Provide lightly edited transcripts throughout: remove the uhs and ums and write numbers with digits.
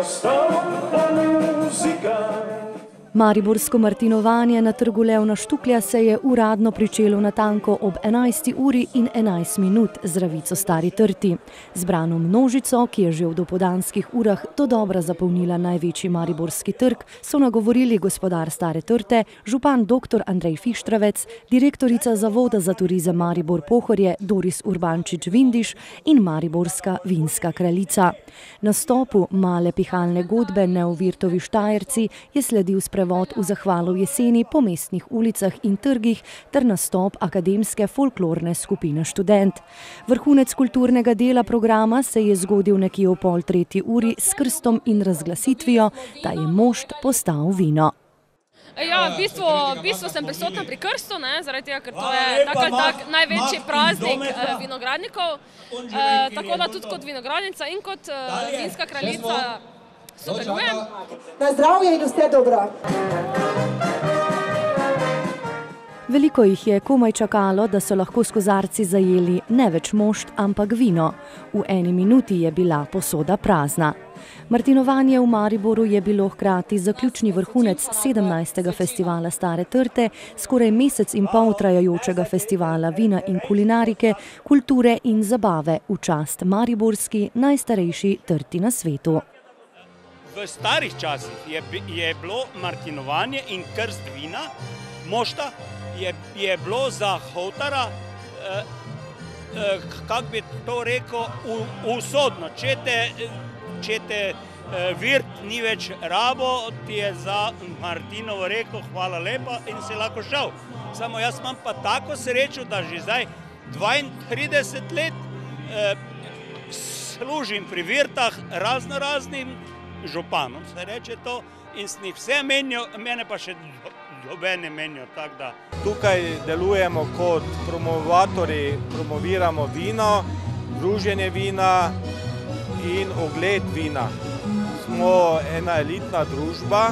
Mariborsko martinovanje na Trgu Leona Štuklja se je uradno pričelo natanko ob 11. uri in 11 minut z Zdravico Stari Trti. Zbrano množico, ki je že v dopoldanskih urah dodobra zapolnila največji mariborski trg, so nagovorili gospodar Stare Trte, župan dr. Andrej Fištravec, direktorica Zavoda za turizem Maribor Pohorje Doris Urbančič-Vindiš in mariborska vinska kraljica. Nastopu male pihalne godbe Neovirtovi Štajerci je sledil sprevod v zahvalo jeseni po mestnih ulicah in trgih ter nastop akademske folklorne skupine Študent. Vrhunec kulturnega dela programa se je zgodil nekje o 2:30 s krstom in razglasitvijo, da je mošt postal vino. Ja, v bistvu sem prisotna pri krstu, zaradi tega, ker to je tak največji praznik vinogradnikov. Tako da tudi kot vinogradnica in kot vinska kraljica sodelujem. Na zdravje in vse dobro. Veliko jih je komaj čakalo, da so lahko s kozarci zajeli ne več mošt, ampak vino. V 1 minuti je bila posoda prazna. Martinovanje v Mariboru je bilo hkrati zaključni vrhunec 17. festivala Stare Trte, skoraj mesec in pol trajajočega festivala vina in kulinarike, kulture in zabave v čast mariborski najstarejši trti na svetu. V starih časih je bilo martinovanje in krst vina, mošta, je bilo za hovtara, kako bi to rekel, usodno. Če te virt ni več rabo, ti je za Martinovo rekel hvala lepa in si lahko šel. Samo jaz imam pa tako srečo, da že zdaj 32 let služim pri virtah raznoraznim županom, se reče to, in s njih vse menijo, mene pa še nobene menijo. Tukaj delujemo kot promovatorji, promoviramo vino, druženje vina in ogled vina. Smo ena elitna družba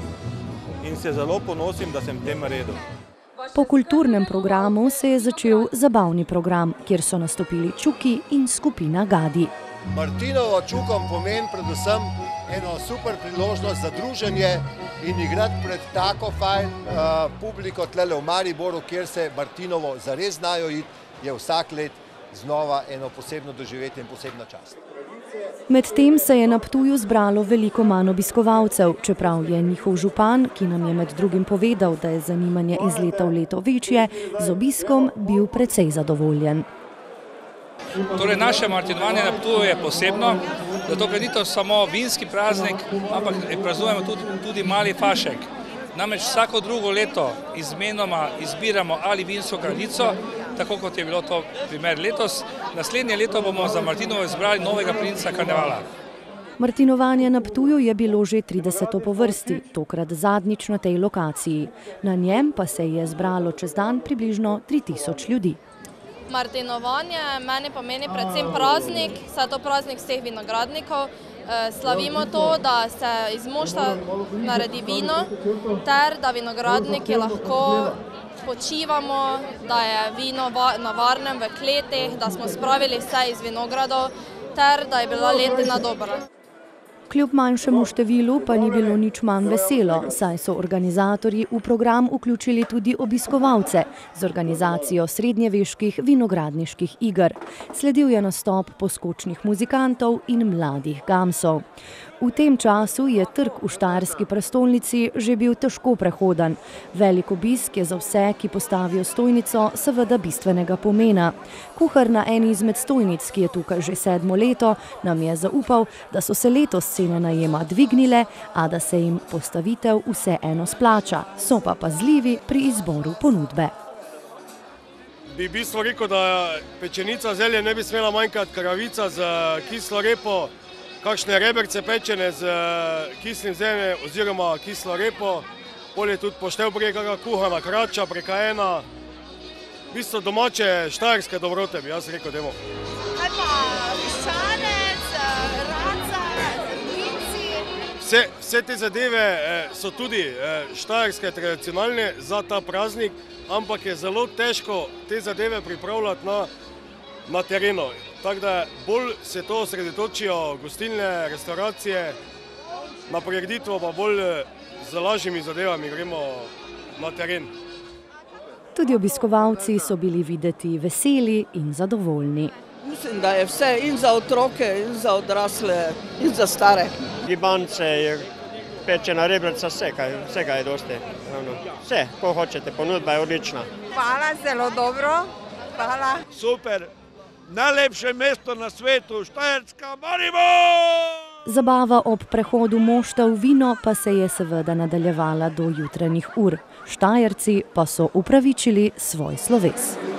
in se zelo ponosim, da sem v tem redu. Po kulturnem programu se je začel zabavni program, kjer so nastopili Čuki in skupina Gadi. Martinovo Čukom pomeni predvsem eno super priložnost za druženje in igrati pred tako fajn publiko tlele v Mariboru, kjer se Martinovo zares znajo iti, je vsak let znova eno posebno doživetje in posebna čast. Medtem se je na Ptuju zbralo veliko manj obiskovalcev, čeprav je njihov župan, ki nam je med drugim povedal, da je zanimanje iz leta v leto večje, z obiskom bil precej zadovoljen. Torej, naše martinovanje na Ptuju je posebno, zato ker ni to samo vinski praznik, ampak praznujemo tudi mali fašek. Namreč vsako drugo leto izmenoma izbiramo ali vinsko kraljico, tako kot je bilo to primer letos. Naslednje leto bomo za Martinovo izbrali novega princa karnevala. Martinovanje na Ptuju je bilo že 30. po vrsti, tokrat zadnjič na tej lokaciji. Na njem pa se je zbralo čez dan približno 3000 ljudi. Martinovanje meni pomeni predvsem praznik, saj je to praznik vseh vinogradnikov. Slavimo to, da se iz mošta naredi vino, ter da vinogradniki lahko počivamo, da je vino na varnem v kletih, da smo spravili vse iz vinogradov, ter da je bila letina dobra. Kljub manjšemu številu pa ni bilo nič manj veselo, saj so organizatorji v program vključili tudi obiskovalce z organizacijo srednjeveških vinogradniških iger. Sledil je nastop poskočnih muzikantov in mladih gamsov. V tem času je trg v štajerski prestolnici že bil težko prehoden. Velik obisk je za vse, ki postavijo stojnico, seveda bistvenega pomena. Kuhar na eni izmed stojnic, ki je tukaj že 7. leto, nam je zaupal, da so se letos cene najema dvignile, a da se jim postavitev vseeno splača. So pa pazljivi pri izboru ponudbe. Bi v bistvu rekel, da pečenica zelje ne bi smela manjkati, kravavica z kislo repo, kakšne reberce pečene z kislim zeljem oziroma kislo repo, polje tudi poštev breg, kakšna kuhana krača, prekajena, v bistvu domače štajerske dobrote, bi jaz rekel, demo. Kaj pa piščanec, raca, vinci? Vse te zadeve so tudi štajerske, tradicionalne za ta praznik, ampak je zelo težko te zadeve pripravljati na terenu. Tako da bolj se to osredotočijo gostilne, restauracije na prireditvo pa bolj z lažjimi zadevami gremo na teren. Tudi obiskovalci so bili videti veseli in zadovoljni. Mislim, da je vse in za otroke, in za odrasle, in za stare. Gibance, pečena rebrca, vsega je dosti. Vse, ko hočete, ponudba je odlična. Hvala, zelo dobro. Hvala. Super, najlepše mesto na svetu, Štajerska, Maribor! Zabava ob prehodu mošta v vino pa se je seveda nadaljevala do jutranjih ur. Štajerci pa so upravičili svoj sloves.